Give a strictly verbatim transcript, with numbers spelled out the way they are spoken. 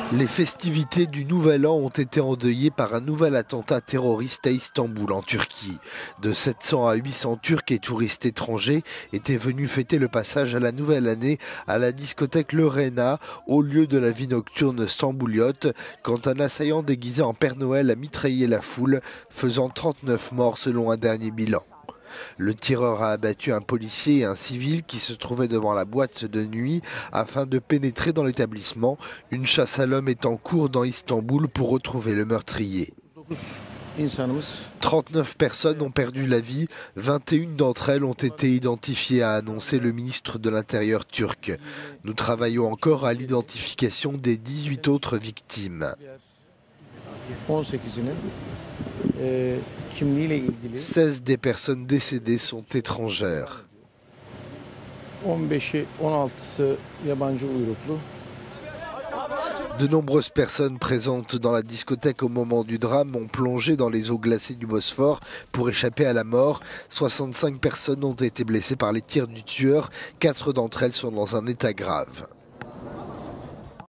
Les festivités du Nouvel An ont été endeuillées par un nouvel attentat terroriste à Istanbul, en Turquie. De sept cents à huit cents Turcs et touristes étrangers étaient venus fêter le passage à la nouvelle année à la discothèque Le Rena, au lieu de la vie nocturne stambouliote, quand un assaillant déguisé en Père Noël a mitraillé la foule, faisant trente-neuf morts selon un dernier bilan. Le tireur a abattu un policier et un civil qui se trouvaient devant la boîte de nuit afin de pénétrer dans l'établissement. Une chasse à l'homme est en cours dans Istanbul pour retrouver le meurtrier. trente-neuf personnes ont perdu la vie, vingt et une d'entre elles ont été identifiées, a annoncé le ministre de l'Intérieur turc. Nous travaillons encore à l'identification des dix-huit autres victimes. seize des personnes décédées sont étrangères. De nombreuses personnes présentes dans la discothèque au moment du drame ont plongé dans les eaux glacées du Bosphore pour échapper à la mort. soixante-cinq personnes ont été blessées par les tirs du tueur. Quatre d'entre elles sont dans un état grave.